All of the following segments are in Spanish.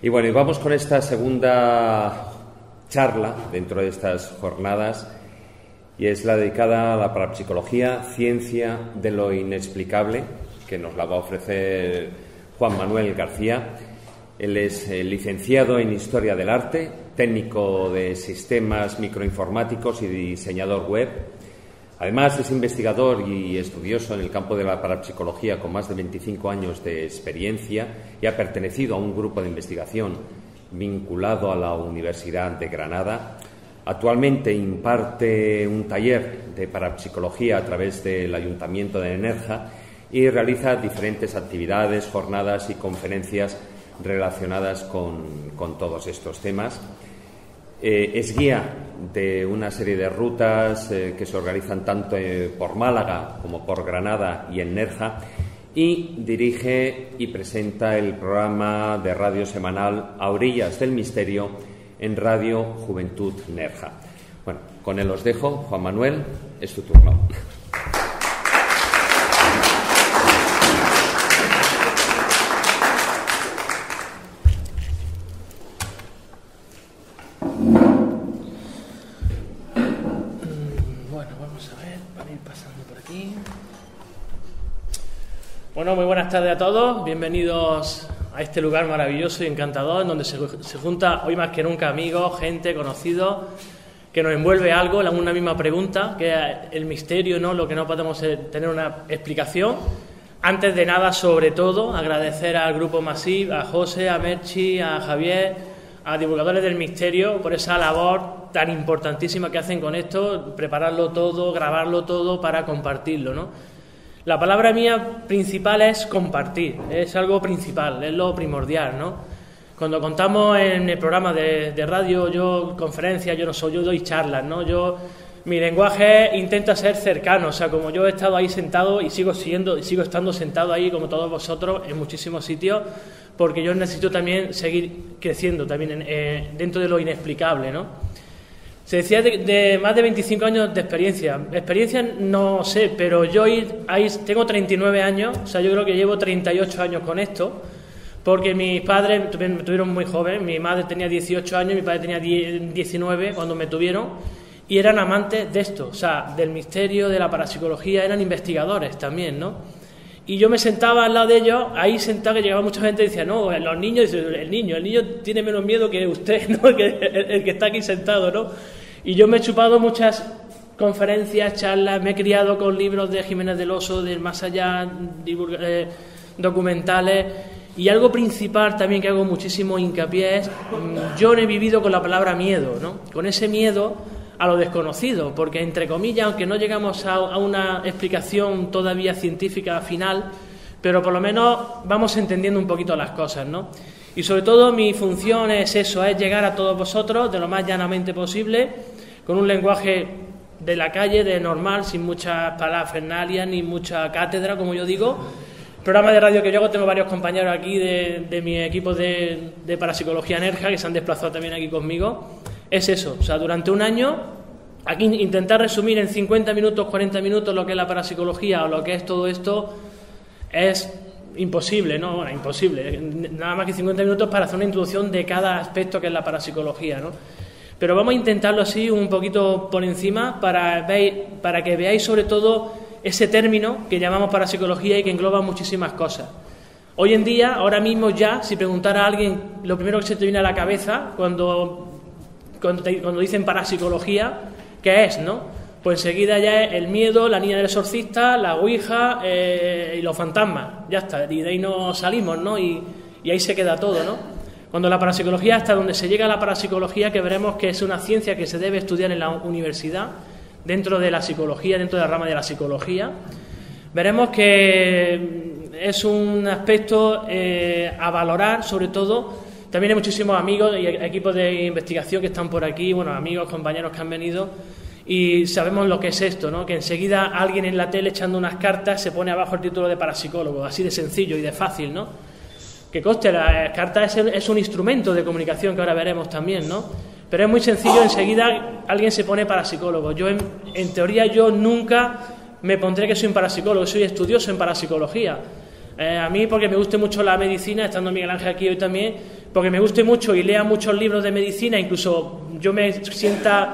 Y bueno, y vamos con esta segunda charla dentro de estas jornadas, y es la dedicada a la parapsicología, ciencia de lo inexplicable, que nos la va a ofrecer Juan Manuel García. Él es licenciado en Historia del Arte, técnico de sistemas microinformáticos y diseñador web. Además, es investigador y estudioso en el campo de la parapsicología con más de 25 años de experiencia y ha pertenecido a un grupo de investigación vinculado a la Universidad de Granada. Actualmente imparte un taller de parapsicología a través del Ayuntamiento de Nerja y realiza diferentes actividades, jornadas y conferencias relacionadas con todos estos temas. Es guía de una serie de rutas que se organizan tanto por Málaga como por Granada y en Nerja, y dirige y presenta el programa de radio semanal A Orillas del Misterio en Radio Juventud Nerja. Bueno, con él os dejo. Juan Manuel, es tu turno. Bueno, muy buenas tardes a todos, bienvenidos a este lugar maravilloso y encantador en donde se junta hoy más que nunca amigos, gente, conocidos, que nos envuelve algo, una misma pregunta, que es el misterio, ¿no? Lo que no podemos tener una explicación. Antes de nada, sobre todo, agradecer al Grupo Masiv, a José, a Merchi, a Javier, a Divulgadores del Misterio por esa labor tan importantísima que hacen con esto, prepararlo todo, grabarlo todo para compartirlo, ¿no? La palabra mía principal es compartir, es algo principal, es lo primordial, ¿no? Cuando contamos en el programa de radio, conferencias, yo doy charlas, ¿no? Mi lenguaje intenta ser cercano, o sea, como yo he estado ahí sentado y sigo estando sentado ahí como todos vosotros en muchísimos sitios, porque yo necesito también seguir creciendo también dentro de lo inexplicable, ¿no? Se decía de más de 25 años de experiencia. Experiencia no sé, pero yo ahí tengo 39 años, o sea, yo creo que llevo 38 años con esto, porque mis padres me tuvieron muy joven, mi madre tenía 18 años, mi padre tenía 19 cuando me tuvieron, y eran amantes de esto, o sea, del misterio, de la parapsicología, eran investigadores también, ¿no? Y yo me sentaba al lado de ellos, ahí sentado, que llegaba mucha gente y decía, no, los niños, el niño tiene menos miedo que usted, ¿no? Que el que está aquí sentado, ¿no? Y yo me he chupado muchas conferencias, charlas, me he criado con libros de Jiménez del Oso, del Más Allá, documentales, y algo principal también que hago muchísimo hincapié es, yo no he vivido con la palabra miedo, ¿no? Con ese miedo a lo desconocido, porque entre comillas, aunque no llegamos a una explicación todavía científica final, pero por lo menos vamos entendiendo un poquito las cosas, ¿no? Y sobre todo mi función es eso, es llegar a todos vosotros de lo más llanamente posible, con un lenguaje de la calle, de normal, sin muchas palabras ni mucha cátedra, como yo digo. Programa de radio que yo hago, tengo varios compañeros aquí de mi equipo de Parapsicología Nerja, que se han desplazado también aquí conmigo. Es eso, o sea, durante un año, aquí intentar resumir en 50 minutos, 40 minutos lo que es la parapsicología o lo que es todo esto, es imposible, ¿no? Bueno, imposible, nada más que 50 minutos para hacer una introducción de cada aspecto que es la parapsicología, ¿no? Pero vamos a intentarlo así un poquito por encima para que veáis sobre todo ese término que llamamos parapsicología y que engloba muchísimas cosas. Hoy en día, ahora mismo ya, si preguntara a alguien, lo primero que se te viene a la cabeza cuando dicen parapsicología, ¿qué es, no? Pues enseguida ya es el miedo, la niña del exorcista, la ouija y los fantasmas. Ya está, y de ahí no salimos, ¿no? Y ahí se queda todo, ¿no? Cuando la parapsicología, hasta donde se llega a la parapsicología, que veremos que es una ciencia que se debe estudiar en la universidad, dentro de la psicología, dentro de la rama de la psicología, veremos que es un aspecto a valorar, sobre todo. También hay muchísimos amigos y equipos de investigación que están por aquí, bueno, amigos, compañeros que han venido, y sabemos lo que es esto, ¿no? Que enseguida alguien en la tele echando unas cartas se pone abajo el título de parapsicólogo, así de sencillo y de fácil, ¿no? Que conste, la carta es un instrumento de comunicación que ahora veremos también, ¿no? Pero es muy sencillo, enseguida alguien se pone parapsicólogo. Yo, en teoría, yo nunca me pondré que soy un parapsicólogo, soy estudioso en parapsicología. A mí, porque me gusta mucho la medicina, estando Miguel Ángel aquí hoy también, porque me guste mucho y lea muchos libros de medicina, incluso yo me sienta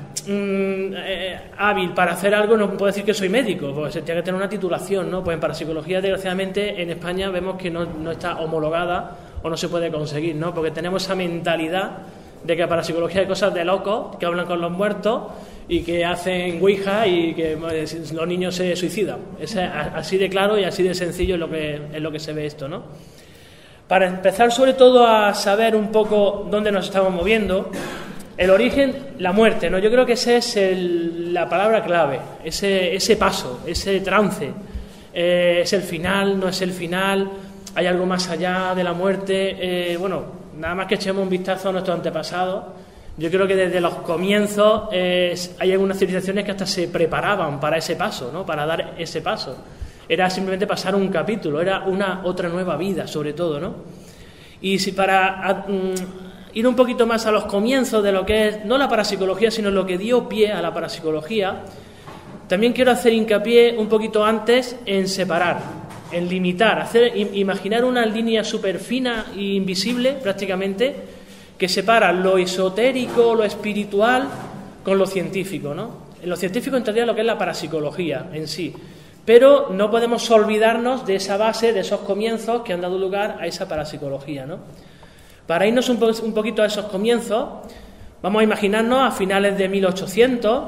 hábil para hacer algo, no puedo decir que soy médico, pues tiene que tener una titulación, ¿no? Pues en parapsicología, desgraciadamente, en España vemos que no está homologada o no se puede conseguir, ¿no? Porque tenemos esa mentalidad de que parapsicología hay cosas de locos, que hablan con los muertos y que hacen ouija y que los niños se suicidan. Es así de claro y así de sencillo es lo que se ve esto, ¿no? Para empezar, sobre todo, a saber un poco dónde nos estamos moviendo, el origen, la muerte, ¿no? Yo creo que esa es la palabra clave, ese paso, ese trance. ¿Es el final? ¿No es el final? ¿Hay algo más allá de la muerte? Bueno, nada más que echemos un vistazo a nuestros antepasados. Yo creo que desde los comienzos hay algunas civilizaciones que hasta se preparaban para ese paso, ¿no? Para dar ese paso. Era simplemente pasar un capítulo, era otra nueva vida, sobre todo, ¿no? Y si para ir un poquito más a los comienzos de lo que es, no la parapsicología, sino lo que dio pie a la parapsicología, también quiero hacer hincapié un poquito antes en separar, en limitar, imaginar una línea súper fina e invisible, prácticamente, que separa lo esotérico, lo espiritual, con lo científico, ¿no? En lo científico entraría lo que es la parapsicología en sí, pero no podemos olvidarnos de esa base, de esos comienzos que han dado lugar a esa parapsicología, ¿no? Para irnos un poquito a esos comienzos, vamos a imaginarnos a finales de 1800,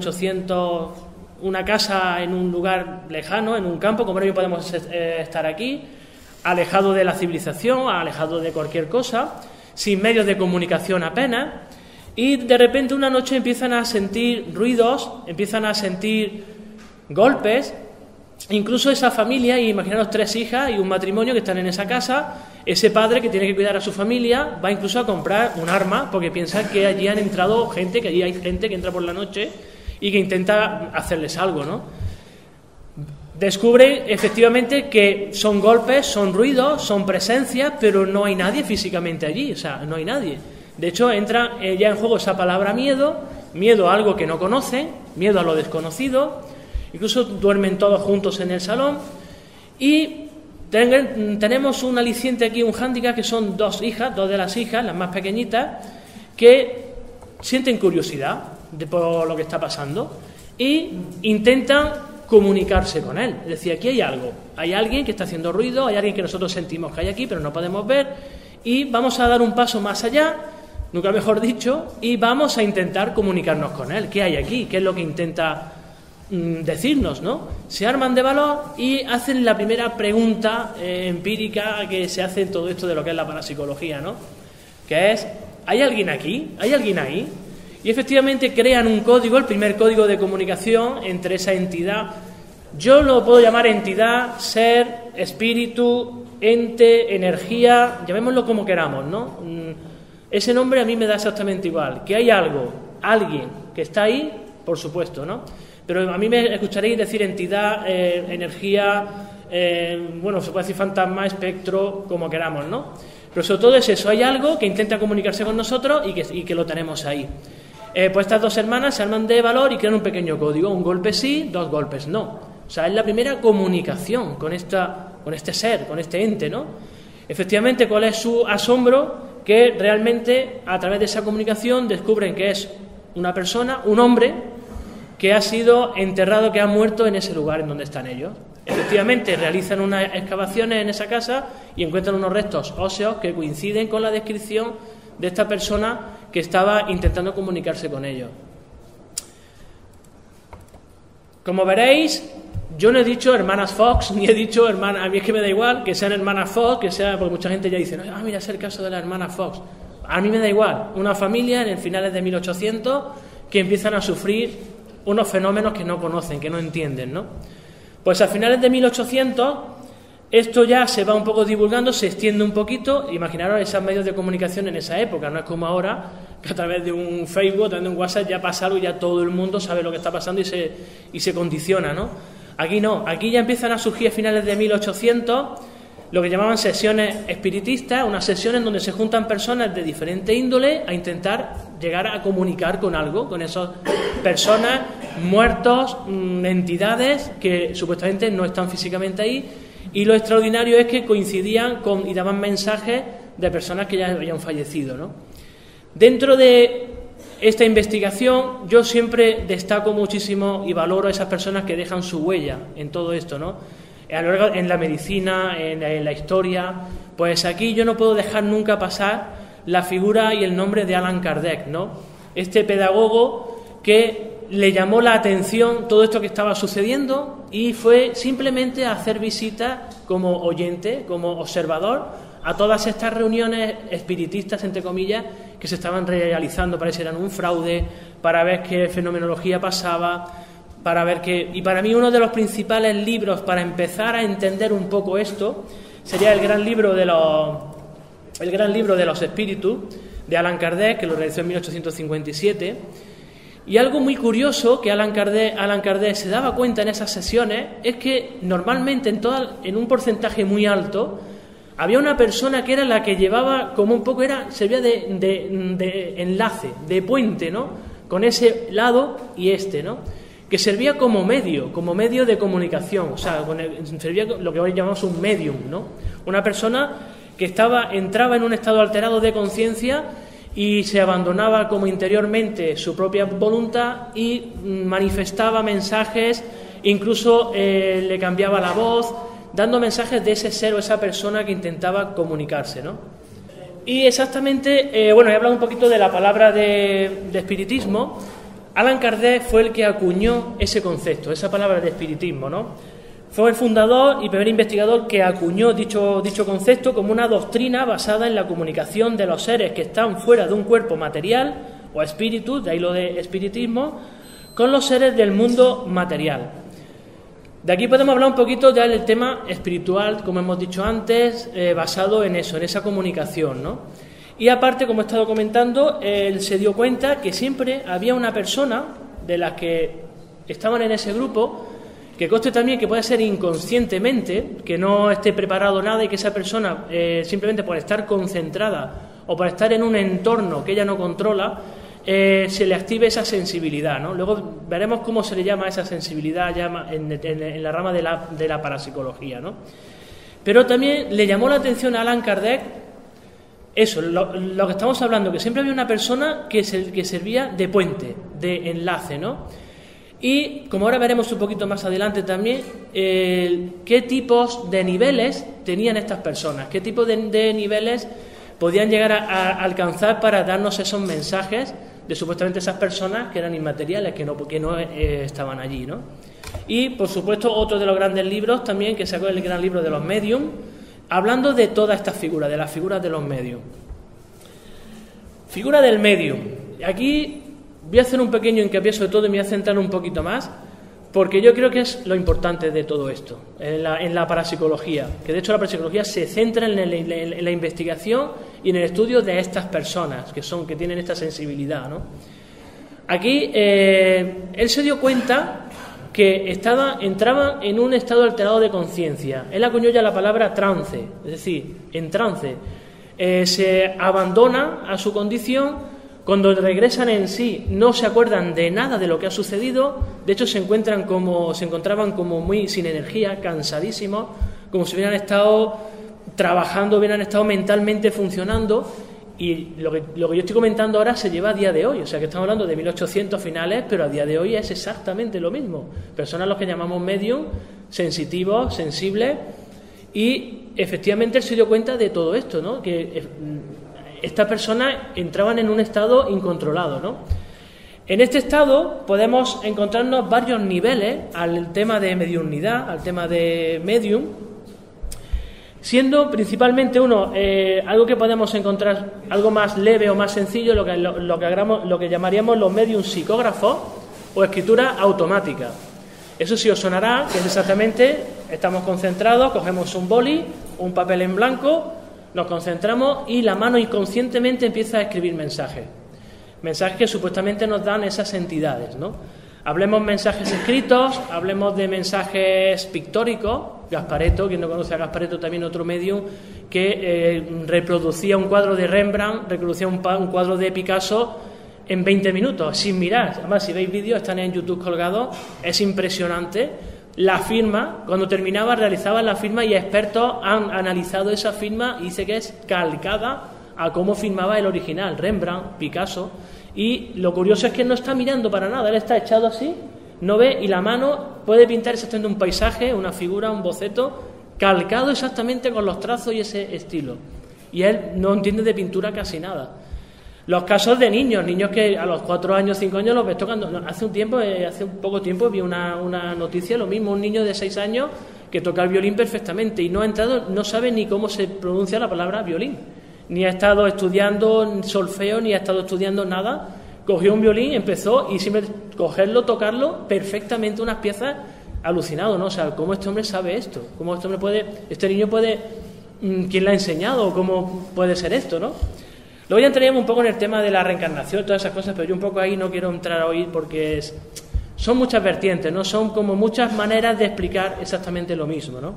una casa en un lugar lejano, en un campo, como hoy podemos estar aquí, alejado de la civilización, alejado de cualquier cosa, sin medios de comunicación apenas, y de repente una noche empiezan a sentir ruidos, empiezan a sentir golpes. Incluso esa familia, imaginaros 3 hijas y un matrimonio que están en esa casa, ese padre que tiene que cuidar a su familia va incluso a comprar un arma porque piensa que allí han entrado gente, que allí hay gente que entra por la noche y que intenta hacerles algo, ¿no? Descubre efectivamente que son golpes, son ruidos, son presencias, pero no hay nadie físicamente allí, o sea, no hay nadie. De hecho, entra ya en juego esa palabra miedo a algo que no conocen, miedo a lo desconocido. Incluso duermen todos juntos en el salón y tenemos un aliciente aquí, un hándicap, que son 2 de las hijas, las más pequeñitas, que sienten curiosidad por lo que está pasando y intentan comunicarse con él. Es decir, aquí hay algo, hay alguien que está haciendo ruido, hay alguien que nosotros sentimos que hay aquí pero no podemos ver, y vamos a dar un paso más allá, nunca mejor dicho, y vamos a intentar comunicarnos con él. ¿Qué hay aquí? ¿Qué es lo que intenta decirnos, ¿no? Se arman de valor y hacen la primera pregunta empírica que se hace en todo esto de lo que es la parapsicología, ¿no? Que es, ¿hay alguien aquí? ¿Hay alguien ahí? Y efectivamente crean un código, el primer código de comunicación entre esa entidad. Yo lo puedo llamar entidad, ser, espíritu, ente, energía, llamémoslo como queramos, ¿no? Ese nombre a mí me da exactamente igual. Que hay algo, alguien que está ahí, por supuesto, ¿no? Pero a mí me escucharéis decir entidad, energía, bueno, se puede decir fantasma, espectro, como queramos, ¿no? Pero sobre todo es eso, hay algo que intenta comunicarse con nosotros y que lo tenemos ahí. Pues estas 2 hermanas se arman de valor y crean un pequeño código, un golpe sí, 2 golpes no. O sea, es la primera comunicación con este ser, con este ente, ¿no? Efectivamente, ¿cuál es su asombro? Que realmente a través de esa comunicación descubren que es una persona, un hombre, que ha sido enterrado, que ha muerto en ese lugar en donde están ellos. Efectivamente, realizan unas excavaciones en esa casa y encuentran unos restos óseos que coinciden con la descripción de esta persona que estaba intentando comunicarse con ellos. Como veréis, yo no he dicho hermanas Fox, ni he dicho hermanas, a mí es que me da igual que sean hermanas Fox, que sea, porque mucha gente ya dice, mira, es el caso de la hermana Fox. A mí me da igual, una familia en el finales de 1800 que empiezan a sufrir unos fenómenos que no conocen, que no entienden, ¿no? Pues a finales de 1800 esto ya se va un poco divulgando, se extiende un poquito. Imaginaros esos medios de comunicación en esa época, no es como ahora, que a través de un Facebook, a través de un WhatsApp ya pasa algo y ya todo el mundo sabe lo que está pasando y se condiciona, ¿no? Aquí no, aquí ya empiezan a surgir a finales de 1800 lo que llamaban sesiones espiritistas, unas sesiones donde se juntan personas de diferente índole a intentar llegar a comunicar con algo, con esas personas, muertos, entidades que supuestamente no están físicamente ahí, y lo extraordinario es que coincidían y daban mensajes de personas que ya habían fallecido, ¿no? Dentro de esta investigación yo siempre destaco muchísimo y valoro a esas personas que dejan su huella en todo esto, ¿no? En la medicina, en la historia. Pues aquí yo no puedo dejar nunca pasar la figura y el nombre de Allan Kardec, ¿no? Este pedagogo que le llamó la atención todo esto que estaba sucediendo y fue simplemente a hacer visitas como oyente, como observador, a todas estas reuniones espiritistas, entre comillas, que se estaban realizando para ver si eran un fraude, para ver qué fenomenología pasaba, para ver qué... Y para mí uno de los principales libros para empezar a entender un poco esto sería el gran libro de los espíritus de Allan Kardec, que lo realizó en 1857. Y algo muy curioso que Allan Kardec se daba cuenta en esas sesiones es que normalmente en un porcentaje muy alto había una persona que era la que llevaba como un poco, servía de enlace, de puente, ¿no? Con ese lado y ¿no? Que servía como medio de comunicación, o sea, servía lo que hoy llamamos un medium, ¿no? Una persona que entraba en un estado alterado de conciencia y se abandonaba como interiormente su propia voluntad y manifestaba mensajes, incluso le cambiaba la voz, dando mensajes de ese ser o esa persona que intentaba comunicarse, ¿no? Y exactamente, he hablado un poquito de la palabra de espiritismo. Allan Kardec fue el que acuñó ese concepto, esa palabra de espiritismo, ¿no? Fue el fundador y primer investigador que acuñó dicho concepto como una doctrina basada en la comunicación de los seres que están fuera de un cuerpo material o espíritu, de ahí lo de espiritismo, con los seres del mundo material. De aquí podemos hablar un poquito ya del tema espiritual, como hemos dicho antes, basado en eso, en esa comunicación, ¿no? Y aparte, como he estado comentando, él se dio cuenta que siempre había una persona de las que estaban en ese grupo, que conste también que puede ser inconscientemente, que no esté preparado nada y que esa persona, simplemente por estar concentrada o por estar en un entorno que ella no controla, se le active esa sensibilidad, ¿no? Luego veremos cómo se le llama esa sensibilidad en la rama de la parapsicología, ¿no? Pero también le llamó la atención a Allan Kardec eso, lo que estamos hablando, que siempre había una persona que servía de puente, de enlace, ¿no? Y, como ahora veremos un poquito más adelante también, qué tipos de niveles tenían estas personas, qué tipo de niveles podían llegar a alcanzar para darnos esos mensajes de supuestamente esas personas que eran inmateriales, que no estaban allí, ¿no? Y, por supuesto, otro de los grandes libros también, que sacó el gran libro de los medium, hablando de todas estas figuras, de las figuras de los medium. Figura del medium. Aquí voy a hacer un pequeño hincapié sobre todo y me voy a centrar un poquito más, porque yo creo que es lo importante de todo esto, en la parapsicología, que de hecho la parapsicología se centra en la investigación y en el estudio de estas personas que tienen esta sensibilidad, ¿no? Aquí él se dio cuenta que entraba en un estado alterado de conciencia. Él acuñó ya la palabra trance, es decir, en trance. Se abandona a su condición. Cuando regresan en sí no se acuerdan de nada de lo que ha sucedido, de hecho se encontraban como muy sin energía, cansadísimos, como si hubieran estado trabajando, hubieran estado mentalmente funcionando, y lo que yo estoy comentando ahora se lleva a día de hoy, o sea que estamos hablando de 1800 finales, pero a día de hoy es exactamente lo mismo. Personas a los que llamamos medium, sensitivos, sensibles, y efectivamente él se dio cuenta de todo esto, ¿no? Que estas personas entraban en un estado incontrolado, ¿no? En este estado podemos encontrarnos varios niveles al tema de mediumnidad, al tema de medium, siendo principalmente algo que podemos encontrar algo más leve o más sencillo, lo que llamaríamos los medium psicógrafos o escritura automática. Eso sí os sonará, que es exactamente, estamos concentrados, cogemos un boli, un papel en blanco, nos concentramos y la mano inconscientemente empieza a escribir mensajes que supuestamente nos dan esas entidades, ¿no? Hablemos mensajes escritos, hablemos de mensajes pictóricos. Gasparetto, quien no conoce a Gasparetto, también otro medium que reproducía un cuadro de Rembrandt, reproducía un cuadro de Picasso en 20 minutos, sin mirar. Además, si veis vídeos, están en YouTube colgados, es impresionante, la firma, cuando terminaba realizaban la firma y expertos han analizado esa firma y dice que es calcada a cómo firmaba el original, Rembrandt, Picasso, y lo curioso es que no está mirando para nada, él está echado así, no ve, y la mano puede pintar exactamente un paisaje, una figura, un boceto, calcado exactamente con los trazos y ese estilo. Y él no entiende de pintura casi nada. Los casos de niños que a los 4 años, 5 años los ves tocando. Hace un poco tiempo vi una noticia, lo mismo, un niño de 6 años que toca el violín perfectamente y no sabe ni cómo se pronuncia la palabra violín. Ni ha estado estudiando solfeo, ni ha estado estudiando nada. Cogió un violín, empezó y simplemente cogerlo, tocarlo perfectamente, unas piezas, alucinado, ¿no? O sea, ¿cómo este hombre sabe esto? ¿Cómo este niño puede, quién le ha enseñado? ¿Cómo puede ser esto, no? Luego ya entraríamos un poco en el tema de la reencarnación, todas esas cosas, pero yo un poco ahí no quiero entrar hoy porque son muchas vertientes, ¿no? Son como muchas maneras de explicar exactamente lo mismo, ¿no?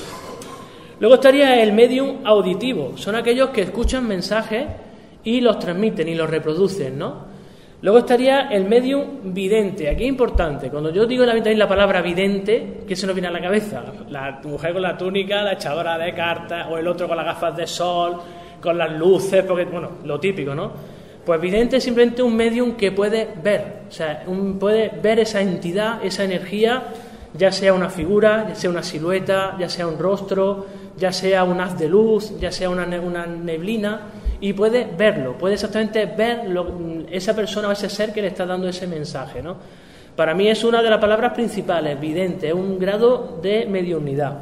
Luego estaría el medium auditivo, son aquellos que escuchan mensajes y los transmiten y los reproducen, ¿no? Luego estaría el medium vidente. Aquí es importante, cuando yo digo la palabra vidente, ¿qué se nos viene a la cabeza? La mujer con la túnica, la echadora de cartas, o el otro con las gafas de sol, con las luces, porque, bueno, lo típico, ¿no? Pues vidente es simplemente un medium que puede ver, o sea, puede ver esa entidad, esa energía, ya sea una figura, ya sea una silueta, ya sea un rostro, ya sea un haz de luz, ya sea una neblina, y puede verlo, puede exactamente ver esa persona o ese ser que le está dando ese mensaje, ¿no? Para mí es una de las palabras principales, vidente, es un grado de mediunidad.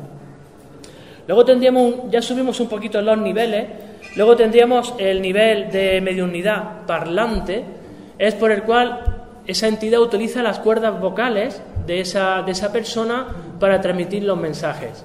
Luego ya subimos un poquito en los niveles, luego tendríamos el nivel de mediunidad parlante, es por el cual esa entidad utiliza las cuerdas vocales de esa persona para transmitir los mensajes.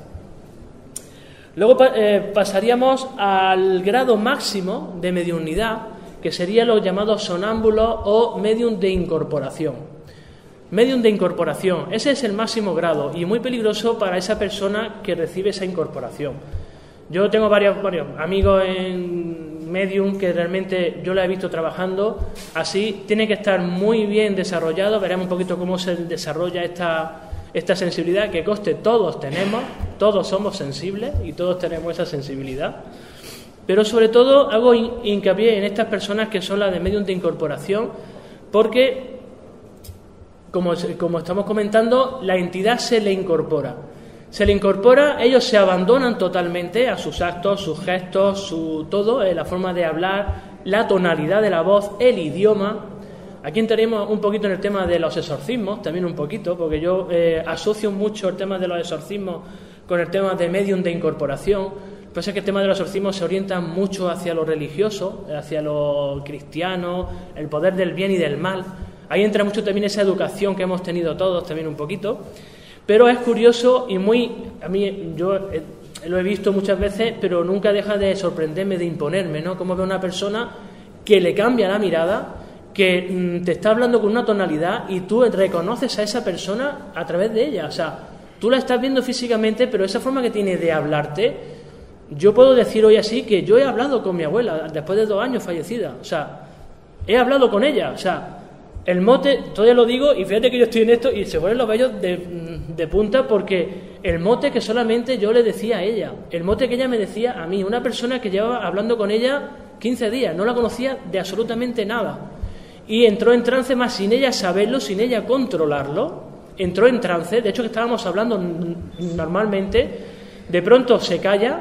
Luego pasaríamos al grado máximo de mediunidad, que sería los llamados sonámbulos o medium de incorporación. Medium de incorporación, ese es el máximo grado y muy peligroso para esa persona que recibe esa incorporación. Yo tengo varios amigos en medium que realmente yo la he visto trabajando así, tiene que estar muy bien desarrollado, veremos un poquito cómo se desarrolla esta sensibilidad, que conste, todos somos sensibles y todos tenemos esa sensibilidad, pero sobre todo hago hincapié en estas personas que son las de medium de incorporación, porque como estamos comentando, la entidad se le incorpora, ellos se abandonan totalmente a sus actos, sus gestos, todo, la forma de hablar, la tonalidad de la voz, el idioma. Aquí entraremos un poquito en el tema de los exorcismos, también un poquito, porque yo asocio mucho el tema de los exorcismos con el tema de medium de incorporación. Pues es que el tema de los exorcismos se orienta mucho hacia lo religioso, hacia lo cristiano, el poder del bien y del mal. Ahí entra mucho también esa educación que hemos tenido todos, también un poquito. Pero es curioso y a mí yo lo he visto muchas veces, pero nunca deja de sorprenderme, de imponerme, ¿no? Como veo una persona que le cambia la mirada, que te está hablando con una tonalidad y tú reconoces a esa persona a través de ella. O sea, tú la estás viendo físicamente, pero esa forma que tiene de hablarte, yo puedo decir hoy así que yo he hablado con mi abuela, después de 2 años fallecida. O sea, he hablado con ella. O sea, el mote, todavía lo digo, y fíjate que yo estoy en esto y se ponen los vellos de punta, porque el mote que solamente yo le decía a ella, el mote que ella me decía a mí, una persona que llevaba hablando con ella 15 días, no la conocía de absolutamente nada. Y entró en trance, más sin ella saberlo, sin ella controlarlo, entró en trance. De hecho, que estábamos hablando normalmente, de pronto se calla,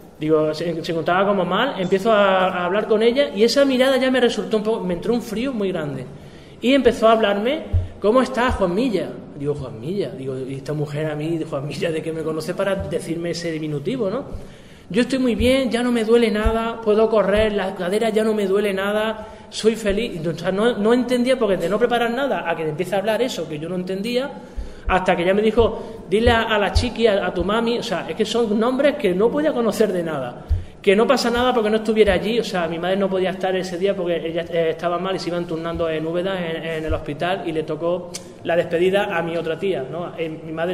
se encontraba como mal, empiezo a hablar con ella y esa mirada ya me resultó me entró un frío muy grande. Y empezó a hablarme, ¿cómo estás, Juanmilla? Digo, Juanmilla, y esta mujer a mí, Juanmilla, ¿de qué me conoce para decirme ese diminutivo, no? Yo estoy muy bien, ya no me duele nada, puedo correr, la cadera ya no me duele nada, soy feliz. Entonces, no entendía, porque de no preparar nada a que empiece a hablar eso que yo no entendía, hasta que ya me dijo, dile a la chiqui, a tu mami, o sea, es que son nombres que no podía conocer de nada, que no pasa nada porque no estuviera allí. O sea, mi madre no podía estar ese día porque ella estaba mal y se iban turnando en Úbeda, en el hospital, y le tocó la despedida a mi otra tía, ¿no? Mi madre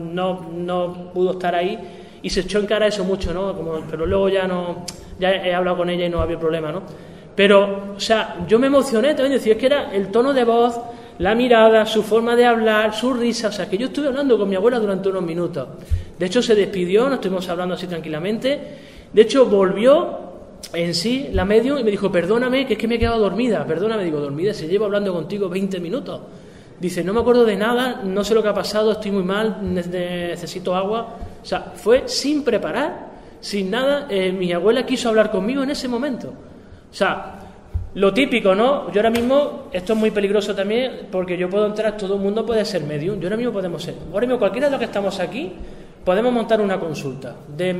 no pudo estar ahí y se echó en cara eso mucho, ¿no? Pero luego ya he hablado con ella y no había problema, ¿no? Pero, o sea, yo me emocioné también, decir, es que era el tono de voz, la mirada, su forma de hablar, su risa. O sea, que yo estuve hablando con mi abuela durante unos minutos. De hecho, se despidió, nos estuvimos hablando así tranquilamente. De hecho, volvió en sí la medium y me dijo, perdóname, que es que me he quedado dormida. Perdóname, digo, dormida, si llevo hablando contigo 20 minutos. Dice, no me acuerdo de nada, no sé lo que ha pasado, estoy muy mal, necesito agua. O sea, fue sin preparar, sin nada. Mi abuela quiso hablar conmigo en ese momento. O sea, lo típico, ¿no? Yo ahora mismo, esto es muy peligroso también, porque yo puedo entrar, todo el mundo puede ser medium. Yo ahora mismo podemos ser. Ahora mismo cualquiera de los que estamos aquí podemos montar una consulta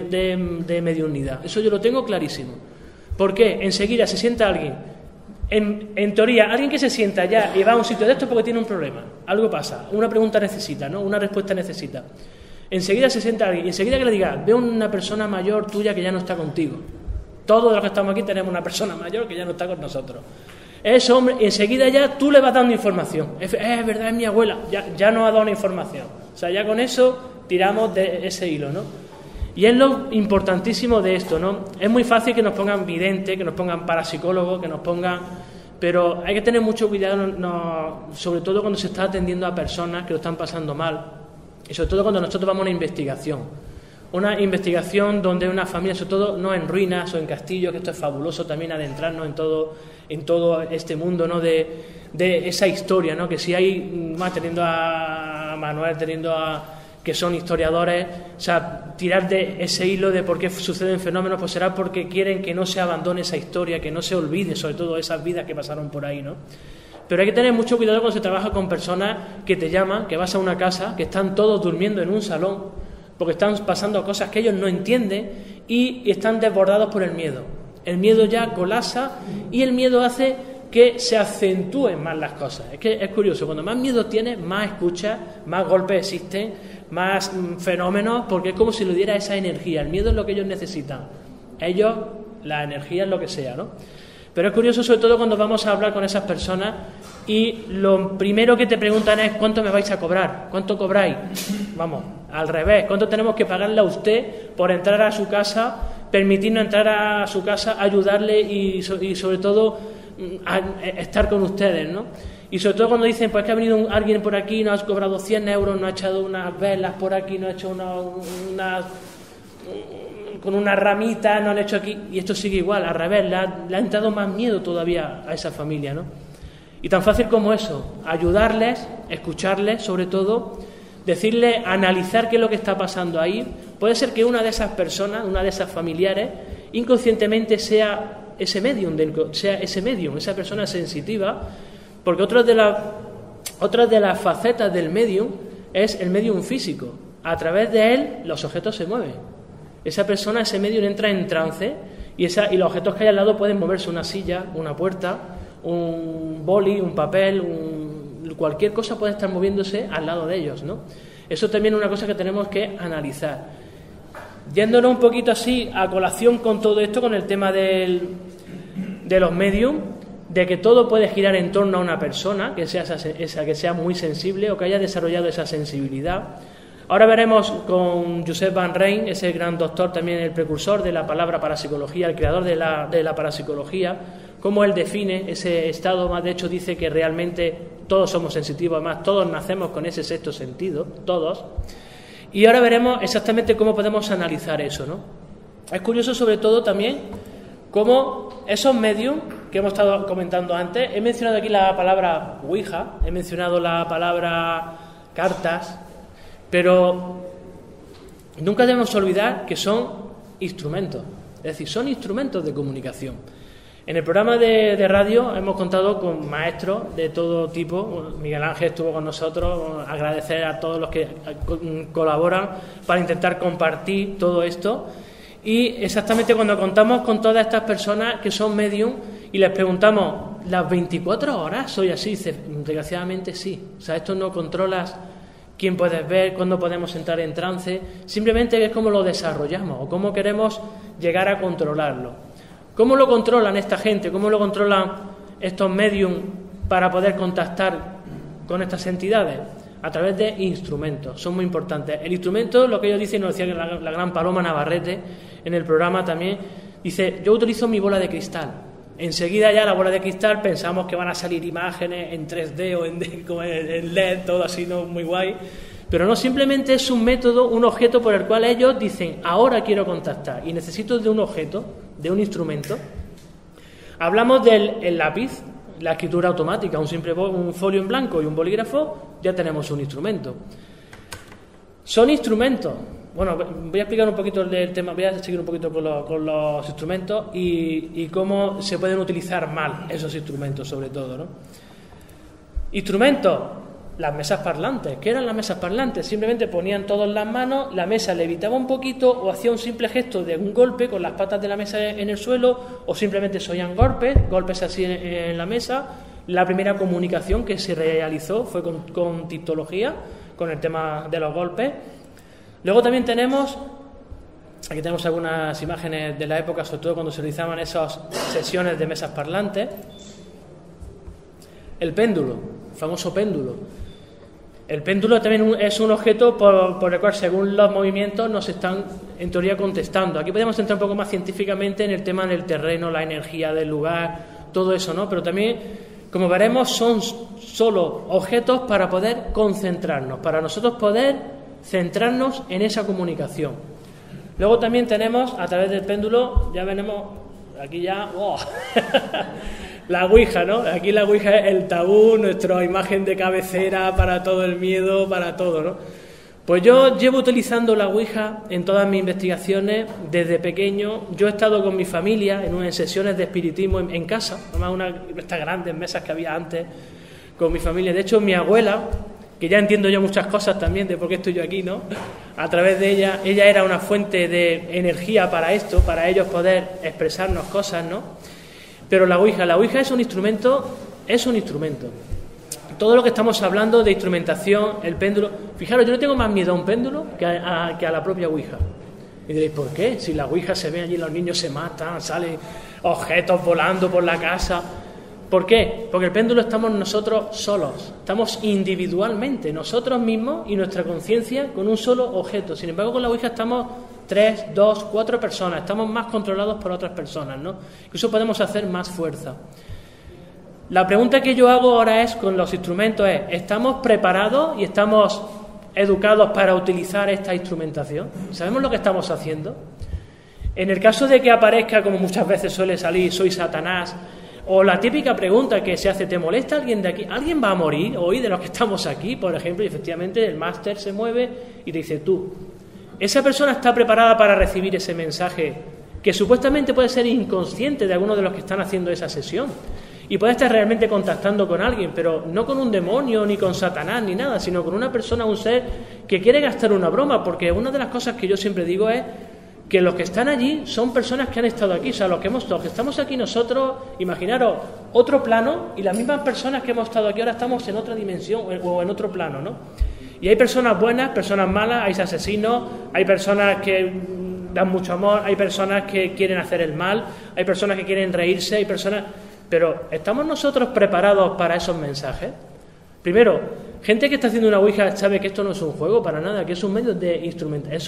de mediunidad. Eso yo lo tengo clarísimo. ¿Por qué? Enseguida se sienta alguien. En teoría, alguien que se sienta ya y va a un sitio de esto porque tiene un problema, algo pasa, una pregunta necesita, ¿no? Una respuesta necesita. Enseguida se sienta alguien y enseguida que le diga, veo una persona mayor tuya que ya no está contigo. Todos los que estamos aquí tenemos una persona mayor que ya no está con nosotros. Ese hombre, enseguida ya tú le vas dando información. Es verdad, es mi abuela, ya nos ha dado una información. O sea, ya con eso tiramos de ese hilo, ¿no? Y es lo importantísimo de esto, ¿no? Es muy fácil que nos pongan vidente, que nos pongan parapsicólogos, que nos pongan... Pero hay que tener mucho cuidado, sobre todo cuando se está atendiendo a personas que lo están pasando mal. Y sobre todo cuando nosotros vamos a una investigación. Una investigación donde una familia, sobre todo no en ruinas o en castillos, que esto es fabuloso también adentrarnos en todo este mundo, ¿no? De esa historia, ¿no? Que si hay, más teniendo a Manuel, teniendo a... que son historiadores, o sea, tirar de ese hilo de por qué suceden fenómenos, pues será porque quieren que no se abandone esa historia, que no se olvide, sobre todo esas vidas que pasaron por ahí, ¿no? Pero hay que tener mucho cuidado cuando se trabaja con personas que te llaman, que vas a una casa, que están todos durmiendo en un salón, porque están pasando cosas que ellos no entienden y están desbordados por el miedo. El miedo ya colapsa y el miedo hace que se acentúen más las cosas. Es que es curioso, cuando más miedo tienes, más escuchas, más golpes existen, más fenómenos, porque es como si le diera esa energía. El miedo es lo que ellos necesitan. Ellos, la energía es lo que sea, ¿no? Pero es curioso sobre todo cuando vamos a hablar con esas personas y lo primero que te preguntan es ¿cuánto me vais a cobrar? ¿Cuánto cobráis? Vamos, al revés, ¿cuánto tenemos que pagarle a usted por entrar a su casa, permitirnos entrar a su casa, ayudarle y sobre todo a estar con ustedes, ¿no? Y sobre todo cuando dicen, pues que ha venido alguien por aquí, nos ha cobrado 100 euros, nos ha echado unas velas por aquí, nos ha hecho con una ramita, nos han hecho aquí, y esto sigue igual, al revés, le ha entrado más miedo todavía a esa familia, ¿no? Y tan fácil como eso, ayudarles, escucharles, sobre todo, decirles, analizar qué es lo que está pasando ahí. Puede ser que una de esas personas, una de esas familiares, inconscientemente sea ese medium, esa persona sensitiva, porque otra de las facetas del medium es el medium físico. A través de él los objetos se mueven. Esa persona, ese medium entra en trance y los objetos que hay al lado pueden moverse, una silla, una puerta, un boli, un papel, cualquier cosa puede estar moviéndose al lado de ellos, ¿no? Eso también es una cosa que tenemos que analizar. Yéndonos un poquito así a colación con todo esto, con el tema de los medium, de que todo puede girar en torno a una persona que sea muy sensible o que haya desarrollado esa sensibilidad. Ahora veremos con Josep Van Rijn, ese gran doctor, también el precursor de la palabra parapsicología, el creador de la parapsicología, cómo él define ese estado. Más de hecho dice que realmente todos somos sensitivos, además todos nacemos con ese sexto sentido, todos. Y ahora veremos exactamente cómo podemos analizar eso, ¿no? Es curioso sobre todo también cómo esos medios que hemos estado comentando antes, he mencionado aquí la palabra Ouija, he mencionado la palabra cartas, pero nunca debemos olvidar que son instrumentos, es decir, son instrumentos de comunicación. En el programa de radio hemos contado con maestros de todo tipo. Miguel Ángel estuvo con nosotros. Agradecer a todos los que colaboran para intentar compartir todo esto. Y exactamente cuando contamos con todas estas personas que son medium y les preguntamos, ¿las 24 horas soy así? Dice, desgraciadamente sí. O sea, esto no controlas quién puedes ver, cuándo podemos entrar en trance. Simplemente es cómo lo desarrollamos o cómo queremos llegar a controlarlo. ¿Cómo lo controlan esta gente? ¿Cómo lo controlan estos medium para poder contactar con estas entidades? A través de instrumentos, son muy importantes. El instrumento, lo que ellos dicen, nos decía la gran Paloma Navarrete en el programa también, dice, yo utilizo mi bola de cristal. Enseguida ya la bola de cristal pensamos que van a salir imágenes en 3D o en LED, todo así, ¿no? Muy guay. Pero no, simplemente es un método, un objeto por el cual ellos dicen, ahora quiero contactar y necesito de un objeto, de un instrumento. Hablamos del lápiz, la escritura automática, un folio en blanco y un bolígrafo, ya tenemos un instrumento. Son instrumentos. Bueno, voy a explicar un poquito del tema, voy a seguir un poquito con los instrumentos y cómo se pueden utilizar mal esos instrumentos, sobre todo, ¿no? Instrumentos, las mesas parlantes. ¿Qué eran las mesas parlantes? Simplemente ponían todos las manos, la mesa levitaba un poquito o hacía un simple gesto de un golpe con las patas de la mesa en el suelo, o simplemente se oían golpes así en la mesa. La primera comunicación que se realizó fue con tiptología, con el tema de los golpes. Luego también aquí tenemos algunas imágenes de la época, sobre todo cuando se realizaban esas sesiones de mesas parlantes. El péndulo, el famoso péndulo. El péndulo también es un objeto por el cual, según los movimientos, nos están, en teoría, contestando. Aquí podemos entrar un poco más científicamente en el tema del terreno, la energía del lugar, todo eso, ¿no? Pero también, como veremos, son solo objetos para poder concentrarnos, para nosotros poder centrarnos en esa comunicación. Luego también tenemos, a través del péndulo, ya veremos, aquí ya, ¡oh! La ouija, ¿no? Aquí la ouija es el tabú, nuestra imagen de cabecera para todo el miedo, para todo, ¿no? Pues yo llevo utilizando la ouija en todas mis investigaciones desde pequeño. Yo he estado con mi familia en sesiones de espiritismo en casa, además de estas grandes mesas que había antes con mi familia. De hecho, mi abuela, que ya entiendo yo muchas cosas también de por qué estoy yo aquí, ¿no? A través de ella era una fuente de energía para esto, para ellos poder expresarnos cosas, ¿no? Pero la ouija es un instrumento. Todo lo que estamos hablando de instrumentación, el péndulo... Fijaros, yo no tengo más miedo a un péndulo que a la propia ouija. Y diréis, ¿por qué? Si la ouija se ve allí, los niños se matan, salen objetos volando por la casa... ¿Por qué? Porque el péndulo estamos nosotros solos, estamos individualmente, nosotros mismos y nuestra conciencia con un solo objeto. Sin embargo, con la ouija estamos 3, 2, 4 personas, estamos más controlados por otras personas, ¿no? Incluso podemos hacer más fuerza. La pregunta que yo hago ahora es, con los instrumentos, ¿estamos preparados y estamos educados para utilizar esta instrumentación? ¿Sabemos lo que estamos haciendo? En el caso de que aparezca, como muchas veces suele salir, soy Satanás, o la típica pregunta que se hace, ¿te molesta alguien de aquí? ¿Alguien va a morir hoy de los que estamos aquí? Por ejemplo, y efectivamente el máster se mueve y te dice, tú, ¿esa persona está preparada para recibir ese mensaje que supuestamente puede ser inconsciente de alguno de los que están haciendo esa sesión? Y puede estar realmente contactando con alguien, pero no con un demonio, ni con Satanás, ni nada, sino con una persona, un ser que quiere gastar una broma, porque una de las cosas que yo siempre digo es que los que están allí son personas que han estado aquí, o sea, los que estamos aquí nosotros, imaginaros otro plano y las mismas personas que hemos estado aquí ahora estamos en otra dimensión o en otro plano, ¿no? Y hay personas buenas, personas malas, hay asesinos, hay personas que dan mucho amor, hay personas que quieren hacer el mal, hay personas que quieren reírse, hay personas... Pero ¿estamos nosotros preparados para esos mensajes? Primero, gente que está haciendo una ouija sabe que esto no es un juego para nada, que es un medio de instrumento, es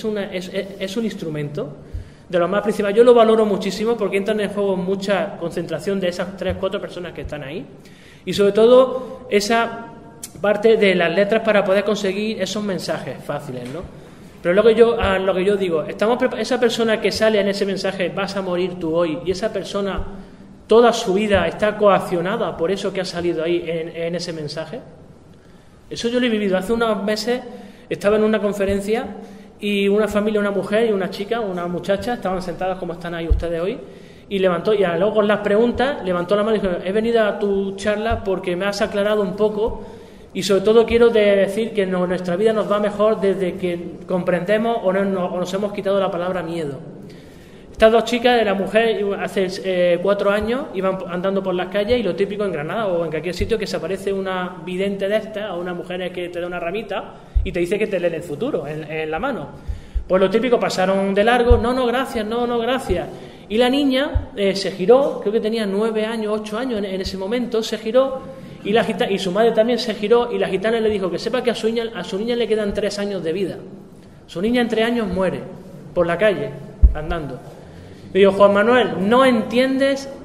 un instrumento de los más principales. Yo lo valoro muchísimo porque entran en juego mucha concentración de esas 3, 4 personas que están ahí y sobre todo esa parte de las letras para poder conseguir esos mensajes fáciles, ¿no? Pero lo que yo digo, esa persona que sale en ese mensaje, vas a morir tú hoy, y esa persona toda su vida está coaccionada por eso que ha salido ahí en ese mensaje. Eso yo lo he vivido. Hace unos meses estaba en una conferencia y una familia, una mujer y una chica, una muchacha, estaban sentadas como están ahí ustedes hoy, y luego con las preguntas, levantó la mano y dijo, he venido a tu charla porque me has aclarado un poco y sobre todo quiero decir que nuestra vida nos va mejor desde que comprendemos o nos hemos quitado la palabra miedo. Estas dos chicas, la mujer hace 4 años iban andando por las calles y lo típico en Granada o en cualquier sitio que se aparece una vidente de estas o una mujer que te da una ramita y te dice que te lee el futuro en la mano. Pues lo típico, pasaron de largo, no gracias, no gracias. Y la niña se giró, creo que tenía 9 años, 8 años en ese momento, se giró y su madre también se giró y la gitana le dijo que sepa que a su niña le quedan 3 años de vida. Su niña en 3 años muere por la calle, andando. Le digo, Juan Manuel, no entiendes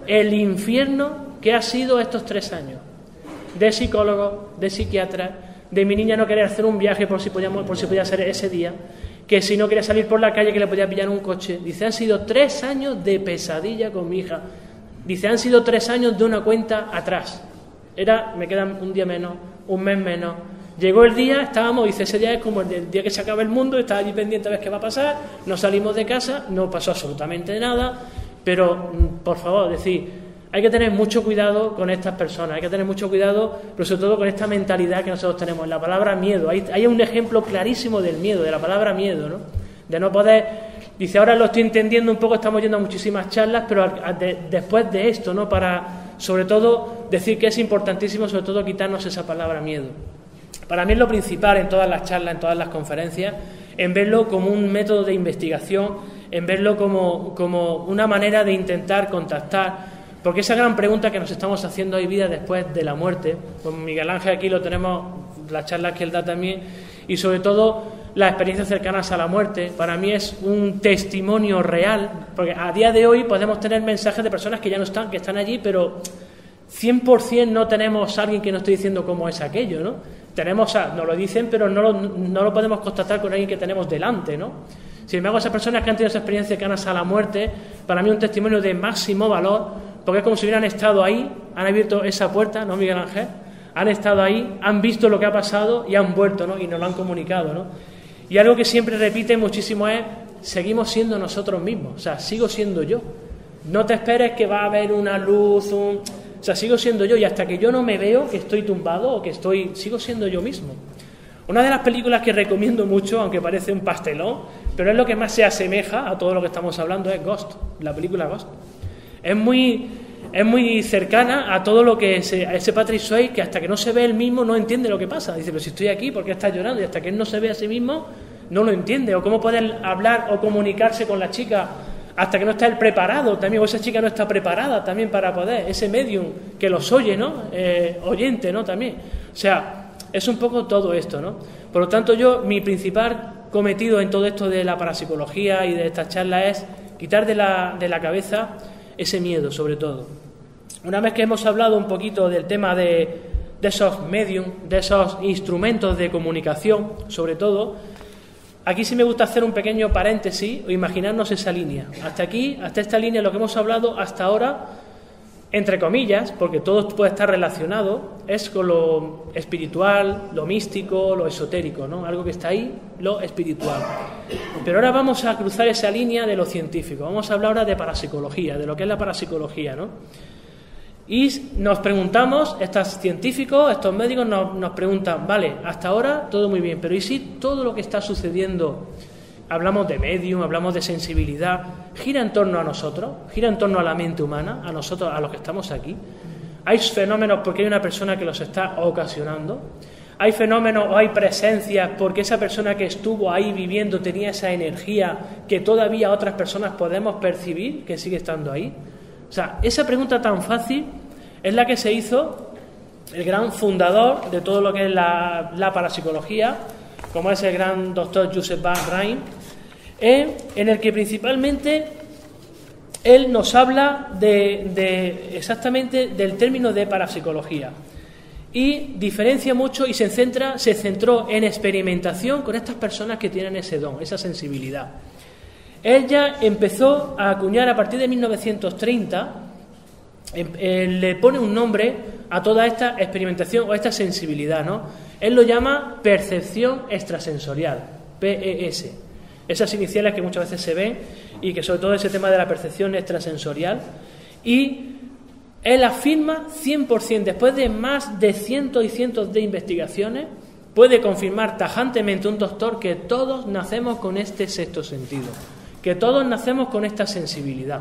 el infierno que ha sido estos 3 años, de psicólogo, de psiquiatra, de mi niña no querer hacer un viaje por si podía ser ese día, que si no quería salir por la calle que le podía pillar un coche. Dice, han sido 3 años de pesadilla con mi hija. Dice, han sido 3 años de una cuenta atrás. Me quedan un día menos, un mes menos. Llegó el día, estábamos, dice, ese día es como el día que se acaba el mundo, estaba allí pendiente a ver qué va a pasar, no salimos de casa, no pasó absolutamente nada, pero, por favor, decir, hay que tener mucho cuidado con estas personas, hay que tener mucho cuidado, pero sobre todo con esta mentalidad que nosotros tenemos. En la palabra miedo, hay un ejemplo clarísimo del miedo, de la palabra miedo, ¿no? De no poder, dice, ahora lo estoy entendiendo un poco, estamos yendo a muchísimas charlas, pero después de esto, ¿no? Para, sobre todo, decir que es importantísimo, sobre todo, quitarnos esa palabra miedo. Para mí es lo principal en todas las charlas, en todas las conferencias, en verlo como un método de investigación, en verlo como una manera de intentar contactar. Porque esa gran pregunta que nos estamos haciendo hoy vida después de la muerte, con Miguel Ángel aquí lo tenemos, las charlas que él da también, y sobre todo las experiencias cercanas a la muerte, para mí es un testimonio real, porque a día de hoy podemos tener mensajes de personas que ya no están, que están allí, pero 100% no tenemos a alguien que nos esté diciendo cómo es aquello, ¿no? Nos lo dicen, pero no lo podemos constatar con alguien que tenemos delante, ¿no? Sin embargo, esas personas que han tenido esa experiencia cercanas a la muerte, para mí es un testimonio de máximo valor, porque es como si hubieran estado ahí, han abierto esa puerta, ¿no, Miguel Ángel? Han estado ahí, han visto lo que ha pasado y han vuelto, ¿no? Y nos lo han comunicado, ¿no? Y algo que siempre repite muchísimo es, seguimos siendo nosotros mismos, o sea, sigo siendo yo. No te esperes que va a haber una luz, o sea, sigo siendo yo, y hasta que yo no me veo que estoy tumbado o que sigo siendo yo mismo. Una de las películas que recomiendo mucho, aunque parece un pastelón, pero es lo que más se asemeja a todo lo que estamos hablando, es Ghost, la película Ghost. Es muy cercana a todo lo que a ese Patrick Swayze, que hasta que no se ve él mismo no entiende lo que pasa. Dice, pero si estoy aquí, ¿por qué está llorando? Y hasta que él no se ve a sí mismo, no lo entiende. O cómo poder hablar o comunicarse con la chica hasta que no está él preparado también, o esa chica no está preparada también para poder, ese medium que los oye, ¿no? Oyente, ¿no? También. O sea, es un poco todo esto, ¿no? Por lo tanto, mi principal cometido en todo esto de la parapsicología y de estas charlas es quitar de la cabeza ese miedo, sobre todo. Una vez que hemos hablado un poquito del tema de esos medium, de esos instrumentos de comunicación, sobre todo, aquí sí me gusta hacer un pequeño paréntesis o imaginarnos esa línea. Hasta aquí, hasta esta línea, lo que hemos hablado hasta ahora, entre comillas, porque todo puede estar relacionado, es con lo espiritual, lo místico, lo esotérico, ¿no? Algo que está ahí, lo espiritual. Pero ahora vamos a cruzar esa línea de lo científico. Vamos a hablar ahora de parapsicología, de lo que es la parapsicología, ¿no? Y nos preguntamos, estos científicos, estos médicos nos preguntan, vale, hasta ahora todo muy bien, pero ¿y si todo lo que está sucediendo, hablamos de medium, hablamos de sensibilidad, gira en torno a nosotros, gira en torno a la mente humana, a nosotros, a los que estamos aquí? Hay fenómenos porque hay una persona que los está ocasionando, hay fenómenos o hay presencias porque esa persona que estuvo ahí viviendo tenía esa energía que todavía otras personas podemos percibir, que sigue estando ahí. O sea, esa pregunta tan fácil es la que se hizo el gran fundador de todo lo que es la parapsicología, como es el gran doctor Joseph Van Rijn, en el que principalmente él nos habla exactamente del término de parapsicología y diferencia mucho y se centró en experimentación con estas personas que tienen ese don, esa sensibilidad. Él ya empezó a acuñar a partir de 1930, le pone un nombre a toda esta experimentación o esta sensibilidad, ¿no? Él lo llama percepción extrasensorial, PES. Esas iniciales que muchas veces se ven y que sobre todo ese tema de la percepción extrasensorial. Y él afirma 100%, después de más de cientos y cientos de investigaciones, puede confirmar tajantemente un doctor que todos nacemos con este sexto sentido, que todos nacemos con esta sensibilidad.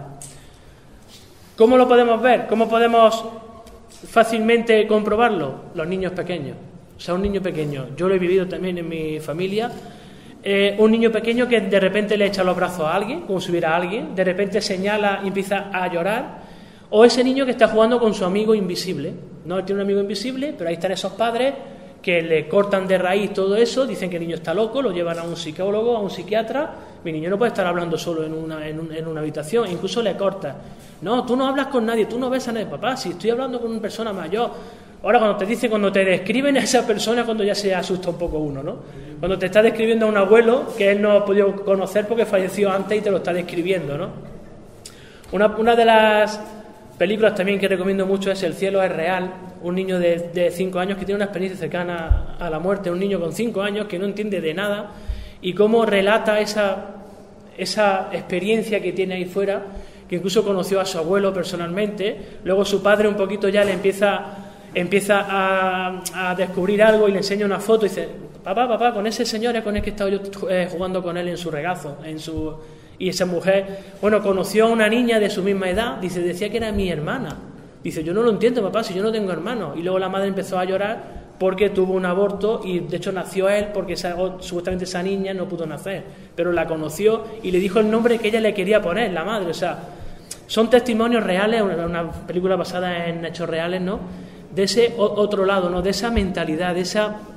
¿Cómo lo podemos ver? ¿Cómo podemos fácilmente comprobarlo? Los niños pequeños. O sea, un niño pequeño, yo lo he vivido también en mi familia, un niño pequeño que de repente le echa los brazos a alguien, como si hubiera alguien, de repente señala y empieza a llorar, o ese niño que está jugando con su amigo invisible. No, él tiene un amigo invisible, pero ahí están esos padres que le cortan de raíz todo eso, dicen que el niño está loco, lo llevan a un psicólogo, a un psiquiatra, Mi niño no puede estar hablando solo en una habitación, incluso le cortas. No, tú no hablas con nadie, tú no ves a nadie. Papá, si estoy hablando con una persona mayor. Ahora cuando te describen a esa persona, cuando ya se asusta un poco uno, ¿no? Cuando te está describiendo a un abuelo que él no ha podido conocer porque falleció antes y te lo está describiendo, ¿no? Una de las películas también que recomiendo mucho es El cielo es real, un niño de 5 años que tiene una experiencia cercana a la muerte, un niño con 5 años que no entiende de nada y cómo relata esa experiencia que tiene ahí fuera, que incluso conoció a su abuelo personalmente, luego su padre un poquito ya le empieza a descubrir algo y le enseña una foto y dice, papá, con ese señor es con el que he estado yo jugando con él en su regazo, y esa mujer, bueno, conoció a una niña de su misma edad, dice, decía que era mi hermana. Dice, yo no lo entiendo, papá, si yo no tengo hermanos. Y luego la madre empezó a llorar porque tuvo un aborto y de hecho nació él porque supuestamente esa niña no pudo nacer. Pero la conoció y le dijo el nombre que ella le quería poner, la madre. O sea, son testimonios reales, una película basada en hechos reales, ¿no? De ese otro lado, ¿no? De esa mentalidad, de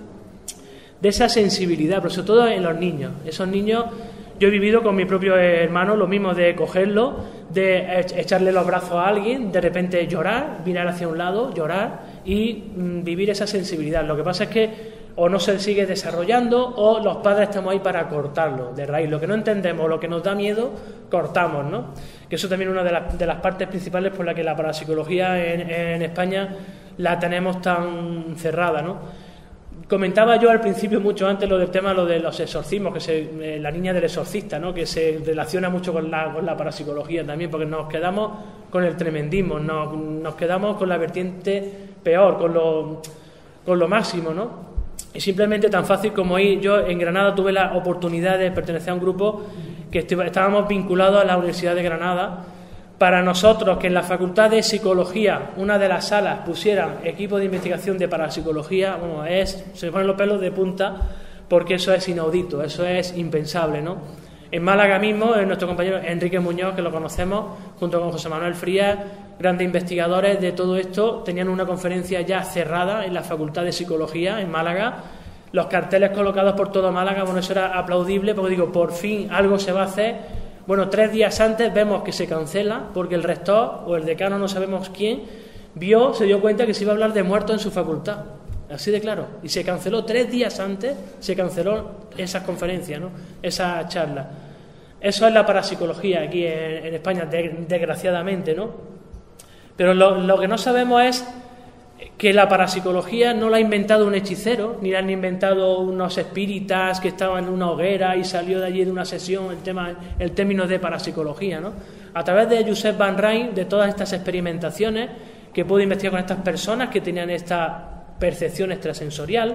esa sensibilidad, pero sobre todo en los niños. Esos niños... Yo he vivido con mi propio hermano lo mismo de cogerlo, de echarle los brazos a alguien, de repente llorar, mirar hacia un lado, llorar y vivir esa sensibilidad. Lo que pasa es que o no se sigue desarrollando o los padres estamos ahí para cortarlo de raíz. Lo que no entendemos, lo que nos da miedo, cortamos, ¿no? Que eso también es una de las partes principales por la que la parapsicología en España la tenemos tan cerrada, ¿no? Comentaba yo al principio, mucho antes, lo de los exorcismos, la niña del exorcista, ¿no? Que se relaciona mucho con la parapsicología también, porque nos quedamos con el tremendismo, nos quedamos con la vertiente peor, con lo máximo, ¿no? Y simplemente tan fácil como ir. Yo en Granada tuve la oportunidad de pertenecer a un grupo que estábamos vinculados a la Universidad de Granada. Para nosotros, que en la Facultad de Psicología, una de las salas, pusieran equipo de investigación de parapsicología, bueno, se me ponen los pelos de punta, porque eso es inaudito, eso es impensable, ¿no? En Málaga mismo, nuestro compañero Enrique Muñoz, que lo conocemos, junto con José Manuel Frías, grandes investigadores de todo esto, tenían una conferencia ya cerrada en la Facultad de Psicología en Málaga, los carteles colocados por todo Málaga, bueno, eso era aplaudible, porque digo, por fin algo se va a hacer. Bueno, 3 días antes vemos que se cancela porque el rector o el decano, no sabemos quién, se dio cuenta que se iba a hablar de muertos en su facultad. Así de claro. Y se canceló 3 días antes, se canceló esas conferencias, ¿no? Esa charla. Eso es la parapsicología aquí en España, desgraciadamente, ¿no? Pero lo que no sabemos es que la parapsicología no la ha inventado un hechicero, ni la han inventado unos espíritas que estaban en una hoguera y salió de allí de una sesión el término de parapsicología, ¿no? A través de Josep Van Rijn, de todas estas experimentaciones que pudo investigar con estas personas que tenían esta percepción extrasensorial,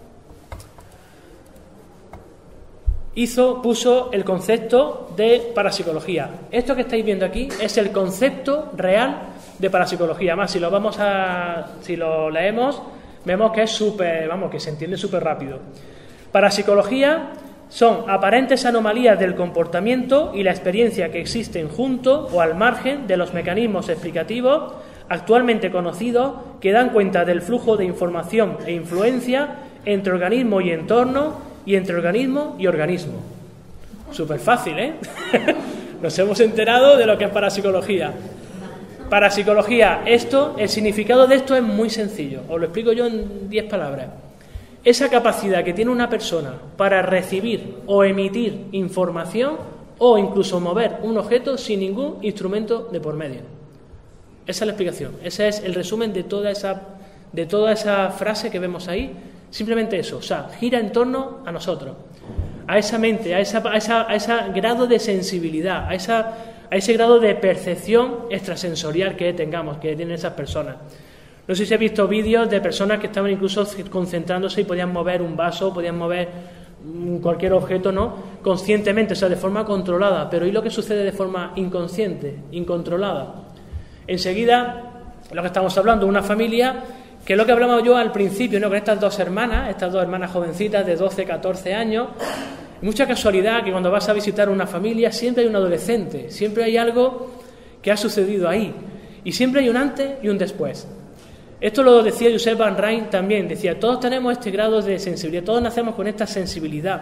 puso el concepto de parapsicología. Esto que estáis viendo aquí es el concepto real de parapsicología. Además, si lo leemos, vemos que es que se entiende súper rápido. Parapsicología son aparentes anomalías del comportamiento y la experiencia que existen junto o al margen de los mecanismos explicativos actualmente conocidos que dan cuenta del flujo de información e influencia entre organismo y entorno y entre organismo y organismo. Súper fácil, ¿eh? Nos hemos enterado de lo que es parapsicología. Parapsicología, el significado de esto es muy sencillo, os lo explico yo en 10 palabras. Esa capacidad que tiene una persona para recibir o emitir información o incluso mover un objeto sin ningún instrumento de por medio. Esa es la explicación, ese es el resumen de toda esa frase que vemos ahí. Simplemente eso, o sea, gira en torno a nosotros, a esa mente, a ese grado de sensibilidad, a ese grado de percepción extrasensorial que tienen esas personas. No sé si habéis visto vídeos de personas que estaban incluso concentrándose y podían mover un vaso, podían mover cualquier objeto, ¿no? Conscientemente, o sea, de forma controlada. Pero ¿y lo que sucede de forma inconsciente, incontrolada? Enseguida, lo que estamos hablando, una familia, que es lo que hablaba yo al principio, ¿no? Con estas dos hermanas jovencitas de 12, 14 años. Mucha casualidad que cuando vas a visitar una familia siempre hay un adolescente, siempre hay algo que ha sucedido ahí. Y siempre hay un antes y un después. Esto lo decía Josep Van Rijn también, decía, todos tenemos este grado de sensibilidad, todos nacemos con esta sensibilidad,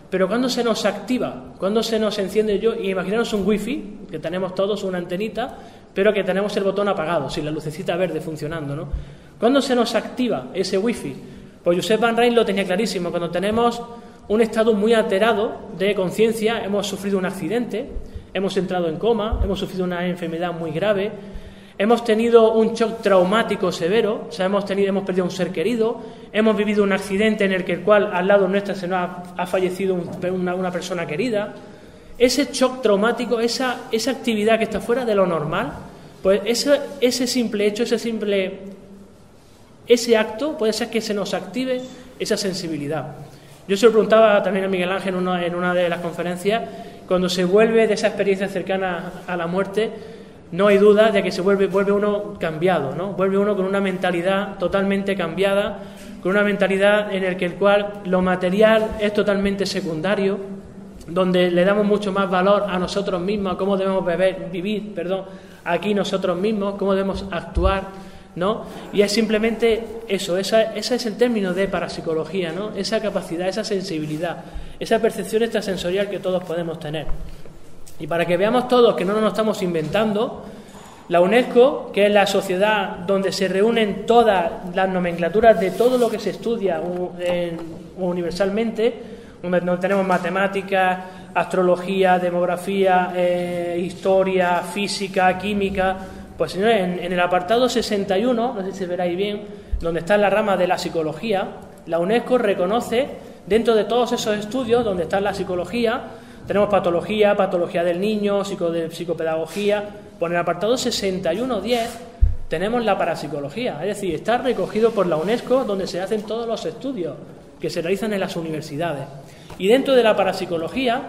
Pero cuando se nos activa, cuando se nos enciende, imaginaros un wifi, que tenemos todos una antenita, pero que tenemos el botón apagado, sin la lucecita verde funcionando, ¿no? ¿Cuándo se nos activa ese wifi? Pues Josep Van Rijn lo tenía clarísimo, cuando tenemos un estado muy alterado de conciencia, hemos sufrido un accidente, hemos entrado en coma, hemos sufrido una enfermedad muy grave, hemos tenido un shock traumático severo, o sea, hemos perdido un ser querido, hemos vivido un accidente en el cual al lado nuestra se nos ha fallecido una persona querida. Ese shock traumático, esa actividad que está fuera de lo normal, pues ese simple hecho, ese acto puede ser que se nos active esa sensibilidad. Yo se lo preguntaba también a Miguel Ángel en una de las conferencias, cuando se vuelve de esa experiencia cercana a la muerte, no hay duda de que se vuelve uno cambiado, ¿no? Vuelve uno con una mentalidad totalmente cambiada, con una mentalidad en el cual lo material es totalmente secundario, donde le damos mucho más valor a nosotros mismos, a cómo debemos vivir aquí nosotros mismos, cómo debemos actuar, ¿no? Y es simplemente eso, ese es el término de parapsicología, ¿no? Esa capacidad, esa sensibilidad, esa percepción extrasensorial que todos podemos tener. Y para que veamos todos que no nos lo estamos inventando, la UNESCO, que es la sociedad donde se reúnen todas las nomenclaturas de todo lo que se estudia universalmente, donde tenemos matemáticas, astrología, demografía, historia, física, química. Pues señores, en el apartado 61, no sé si se verá ahí bien, donde está la rama de la psicología, la UNESCO reconoce, dentro de todos esos estudios, donde está la psicología, tenemos patología del niño, psicopedagogía, pues en el apartado 61.10 tenemos la parapsicología, es decir, está recogido por la UNESCO, donde se hacen todos los estudios que se realizan en las universidades. Y dentro de la parapsicología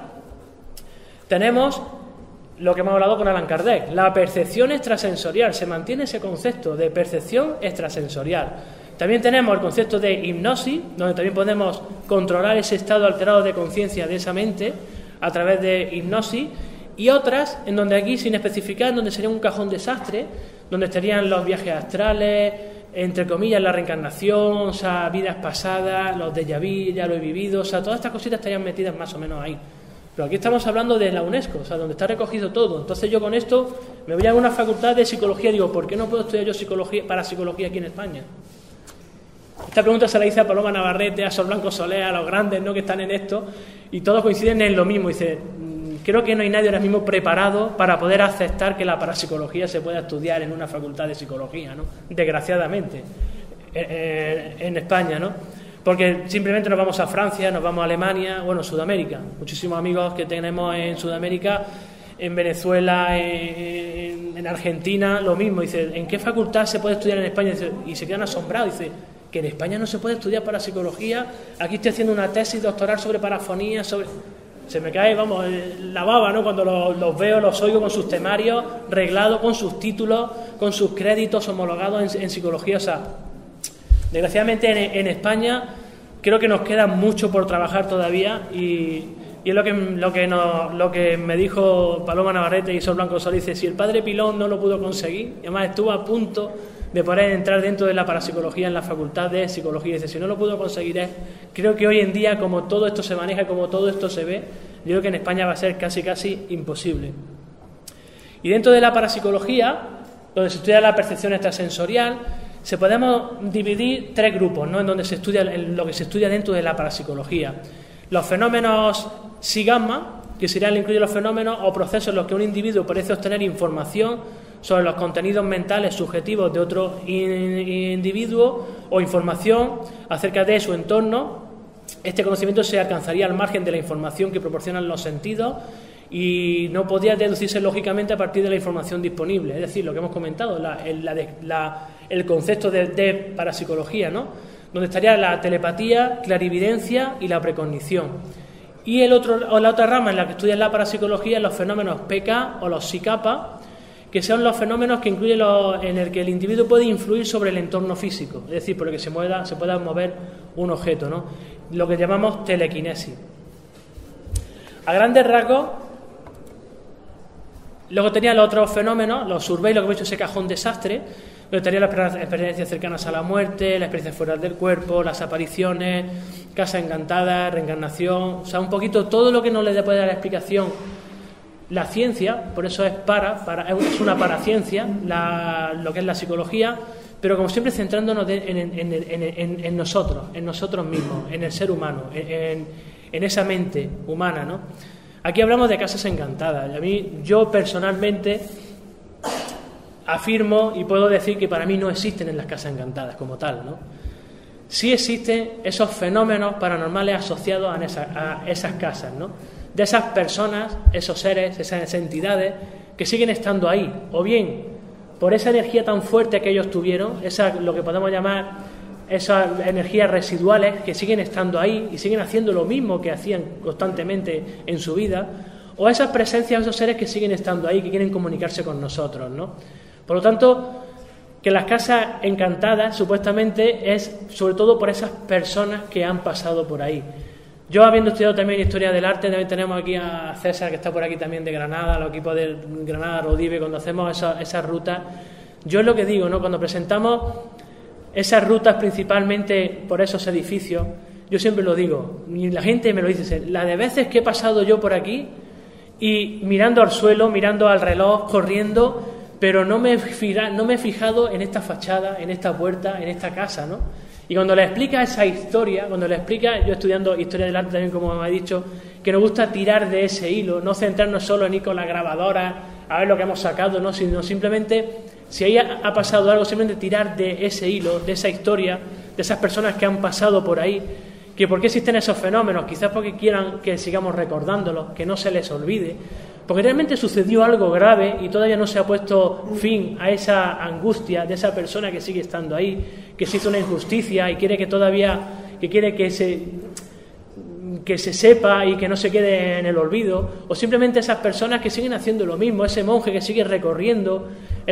tenemos lo que hemos hablado con Allan Kardec, la percepción extrasensorial. Se mantiene ese concepto de percepción extrasensorial. También tenemos el concepto de hipnosis, donde también podemos controlar ese estado alterado de conciencia de esa mente a través de hipnosis, y otras en donde aquí, sin especificar, donde sería un cajón desastre, donde estarían los viajes astrales, entre comillas, la reencarnación, o sea, vidas pasadas, los déjà vu, ya lo he vivido, o sea, todas estas cositas estarían metidas más o menos ahí. Pero aquí estamos hablando de la UNESCO, o sea, donde está recogido todo. Entonces yo con esto me voy a una facultad de psicología y digo, ¿por qué no puedo estudiar yo parapsicología aquí en España? Esta pregunta se la hice a Paloma Navarrete, a Sol Blanco Solé, a los grandes, ¿no?, que están en esto, y todos coinciden en lo mismo. Dice, creo que no hay nadie ahora mismo preparado para poder aceptar que la parapsicología se pueda estudiar en una facultad de psicología, ¿no?, desgraciadamente, en España, ¿no? Porque simplemente nos vamos a Francia, nos vamos a Alemania, bueno, Sudamérica. Muchísimos amigos que tenemos en Sudamérica, en Venezuela, en Argentina, lo mismo. Dice, ¿en qué facultad se puede estudiar en España? Y se quedan asombrados. Dice, que en España no se puede estudiar parapsicología. Aquí estoy haciendo una tesis doctoral sobre parafonía, Se me cae, vamos, la baba, ¿no?, cuando los veo, los oigo con sus temarios reglados, con sus títulos, con sus créditos homologados en psicología. O sea, desgraciadamente en España creo que nos queda mucho por trabajar todavía, y es lo que me dijo Paloma Navarrete y Sol Blanco Sol. Dice, si el padre Pilón no lo pudo conseguir, y además estuvo a punto de poder entrar dentro de la parapsicología en la facultad de psicología, dice, si no lo pudo conseguir creo que hoy en día, como todo esto se maneja, como todo esto se ve, yo creo que en España va a ser casi imposible. Y dentro de la parapsicología, donde se estudia la percepción extrasensorial, se podemos dividir tres grupos, ¿no?, en donde se estudia lo que se estudia dentro de la parapsicología. Los fenómenos psi-gamma, que serían el incluir los fenómenos o procesos en los que un individuo parece obtener información sobre los contenidos mentales subjetivos de otro individuo o información acerca de su entorno. Este conocimiento se alcanzaría al margen de la información que proporcionan los sentidos y no podría deducirse lógicamente a partir de la información disponible. Es decir, lo que hemos comentado, el concepto de parapsicología, ¿no?, donde estaría la telepatía, clarividencia y la precognición. Y la otra rama en la que estudia la parapsicología, los fenómenos PK o los psicapa, que son los fenómenos que incluyen en el que el individuo puede influir sobre el entorno físico, es decir, por el que se pueda mover un objeto, ¿no?, lo que llamamos telequinesis. A grandes rasgos, luego tenía los otros fenómenos, los surveys, lo que hemos dicho, ese cajón desastre, donde estarían las experiencias cercanas a la muerte, las experiencias fuera del cuerpo, las apariciones, casa encantada, reencarnación, o sea, un poquito todo lo que no le puede dar explicación la ciencia, por eso es una paraciencia, lo que es la psicología, pero como siempre centrándonos en nosotros mismos, en el ser humano, en esa mente humana, ¿no? Aquí hablamos de casas encantadas, y yo personalmente afirmo y puedo decir que para mí no existen en las casas encantadas como tal, ¿no? Sí existen esos fenómenos paranormales asociados a esas casas, ¿no? De esas personas, esos seres, esas entidades que siguen estando ahí, o bien por esa energía tan fuerte que ellos tuvieron, lo que podemos llamar esas energías residuales que siguen estando ahí y siguen haciendo lo mismo que hacían constantemente en su vida, o esas presencias, esos seres que siguen estando ahí, que quieren comunicarse con nosotros, ¿no? Por lo tanto, que las casas encantadas supuestamente es sobre todo por esas personas que han pasado por ahí. Yo, habiendo estudiado también Historia del Arte, también tenemos aquí a César, que está por aquí también de Granada, los equipos de Granada, Rodive, cuando hacemos esas rutas. Yo es lo que digo, ¿no? Cuando presentamos esas rutas principalmente por esos edificios, yo siempre lo digo, y la gente me lo dice, la de veces que he pasado yo por aquí y mirando al suelo, mirando al reloj, corriendo, pero no me he fijado en esta fachada, en esta puerta, en esta casa, ¿no? Y cuando le explica esa historia, yo estudiando Historia del Arte también, como me ha dicho, que nos gusta tirar de ese hilo, no centrarnos solo en ir con la grabadora a ver lo que hemos sacado, ¿no? Sino simplemente, si ahí ha pasado algo, simplemente tirar de ese hilo, de esa historia, de esas personas que han pasado por ahí, que por qué existen esos fenómenos, quizás porque quieran que sigamos recordándolos, que no se les olvide, porque realmente sucedió algo grave y todavía no se ha puesto fin a esa angustia de esa persona que sigue estando ahí, que se hizo una injusticia y quiere que se sepa y que no se quede en el olvido, o simplemente esas personas que siguen haciendo lo mismo, ese monje que sigue recorriendo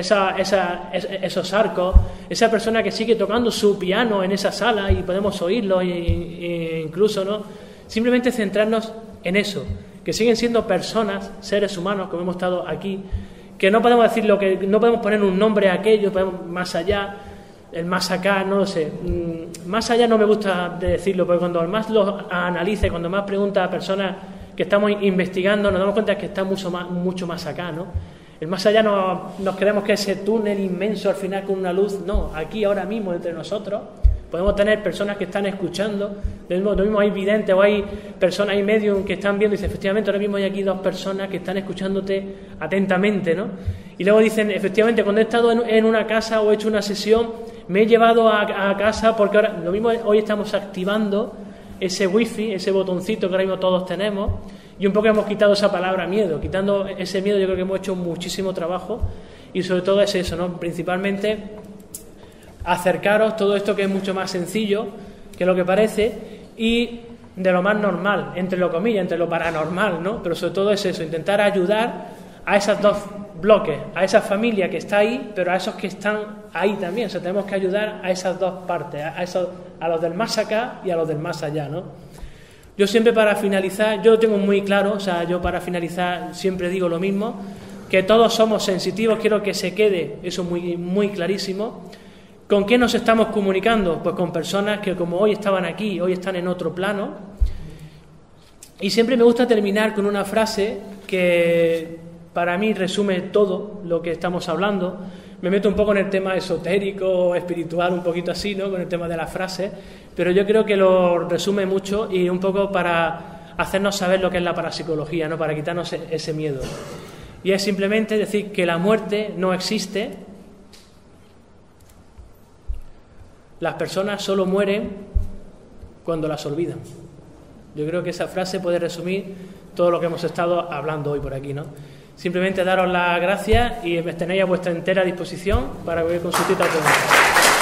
esos arcos, esa persona que sigue tocando su piano en esa sala y podemos oírlo e incluso, ¿no? Simplemente centrarnos en eso, que siguen siendo personas, seres humanos, como hemos estado aquí, que no podemos decir no podemos poner un nombre a aquello, podemos más allá, el más acá, no lo sé. Más allá no me gusta decirlo, porque cuando más lo analice, cuando más pregunta a personas que estamos investigando, nos damos cuenta de que está mucho más acá, ¿no? El más allá nos creemos que ese túnel inmenso al final con una luz, no, aquí ahora mismo entre nosotros podemos tener personas que están escuchando, lo mismo hay videntes o hay personas, hay medium que están viendo y dicen, efectivamente ahora mismo hay aquí dos personas que están escuchándote atentamente, ¿no? Y luego dicen, efectivamente, cuando he estado en una casa o he hecho una sesión, me he llevado a casa porque ahora, lo mismo hoy estamos activando ese wifi, ese botoncito que ahora mismo todos tenemos, y un poco hemos quitado esa palabra miedo. Quitando ese miedo yo creo que hemos hecho muchísimo trabajo y sobre todo es eso, ¿no? Principalmente acercaros todo esto que es mucho más sencillo que lo que parece y de lo más normal, entre lo comillas, entre lo paranormal, ¿no? Pero sobre todo es eso, intentar ayudar a esos dos bloques, a esa familia que está ahí, pero a esos que están ahí también. O sea, tenemos que ayudar a esas dos partes, a los del más acá y a los del más allá, ¿no? Yo siempre para finalizar, yo lo tengo muy claro, o sea, yo para finalizar siempre digo lo mismo, que todos somos sensitivos, quiero que se quede eso muy, muy clarísimo. ¿Con qué nos estamos comunicando? Pues con personas que como hoy estaban aquí, hoy están en otro plano. Y siempre me gusta terminar con una frase que para mí resume todo lo que estamos hablando. Me meto un poco en el tema esotérico, espiritual, un poquito así, ¿no? Con el tema de la frase, pero yo creo que lo resume mucho y un poco para hacernos saber lo que es la parapsicología, ¿no? Para quitarnos ese miedo. Y es simplemente decir que la muerte no existe. Las personas solo mueren cuando las olvidan. Yo creo que esa frase puede resumir todo lo que hemos estado hablando hoy por aquí, ¿no? Simplemente daros las gracias y me tenéis a vuestra entera disposición para que consultéis a todos.